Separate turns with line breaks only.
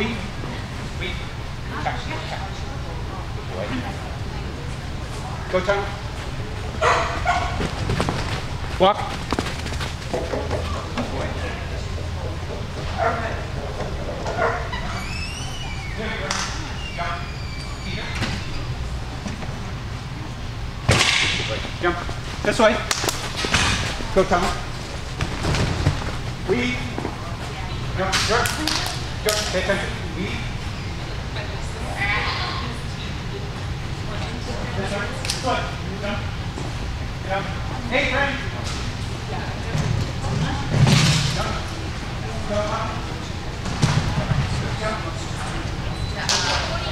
Weave. Weave. Catch. Catch. Good boy. Go tongue. Walk. Good boy. Jump. This way. Go tongue. Weave. Jump. Jump. Jump. Pay attention. Weave. This way. This way. Jump. Jump. Hey, friend. Jump. Go up. Jump.